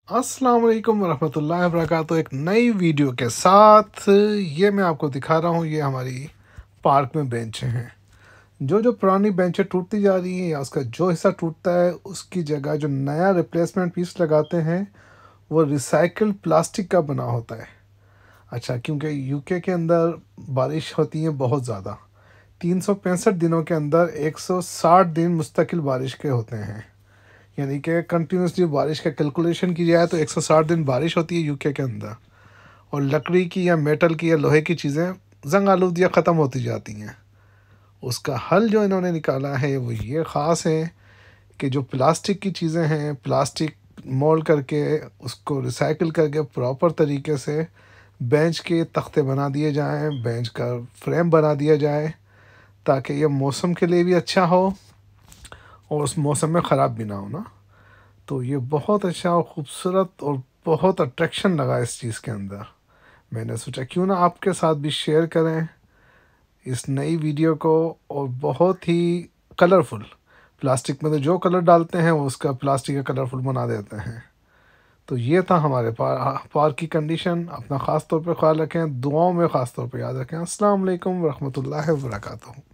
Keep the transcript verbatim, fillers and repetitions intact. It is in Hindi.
अस्सलाम वालेकुम रहमतुल्लाहि व बरकातहू। एक नई वीडियो के साथ ये मैं आपको दिखा रहा हूँ। ये हमारी पार्क में बेंचें हैं। जो जो पुरानी बेंचें टूटती जा रही हैं या उसका जो हिस्सा टूटता है उसकी जगह जो नया रिप्लेसमेंट पीस लगाते हैं वो रिसाइकिल्ड प्लास्टिक का बना होता है। अच्छा, क्योंकि यूके के अंदर बारिश होती है बहुत ज़्यादा। तीन सौ पैंसठ दिनों के अंदर एक सौ साठ दिन मुस्तकिल बारिश के होते हैं। यानी कि कंटिन्यूसली बारिश का कैलकुलेशन की जाए तो एक सौ साठ दिन बारिश होती है यूके के अंदर। और लकड़ी की या मेटल की या लोहे की चीज़ें जंग आलूदियाँ ख़त्म होती जाती हैं। उसका हल जो इन्होंने निकाला है वो ये ख़ास है कि जो प्लास्टिक की चीज़ें हैं, प्लास्टिक मोल्ड करके उसको रिसाइकिल करके प्रॉपर तरीके से बेंच के तख्ते बना दिए जाएं, बेंच का फ्रेम बना दिया जाए ताकि ये मौसम के लिए भी अच्छा हो और उस मौसम में ख़राब भी ना हो ना। तो ये बहुत अच्छा और ख़ूबसूरत और बहुत अट्रैक्शन लगा इस चीज़ के अंदर। मैंने सोचा क्यों ना आपके साथ भी शेयर करें इस नई वीडियो को। और बहुत ही कलरफुल, प्लास्टिक में तो जो कलर डालते हैं वो उसका प्लास्टिक का कलरफुल बना देते हैं। तो ये था हमारे पार पार्क की कंडीशन। अपना ख़ास तौर पे ख्याल रखें, दुआओं में ख़ास तौर पे याद रखें। अस्सलाम वालेकुम रहमतुल्लाहि व बरकातहू।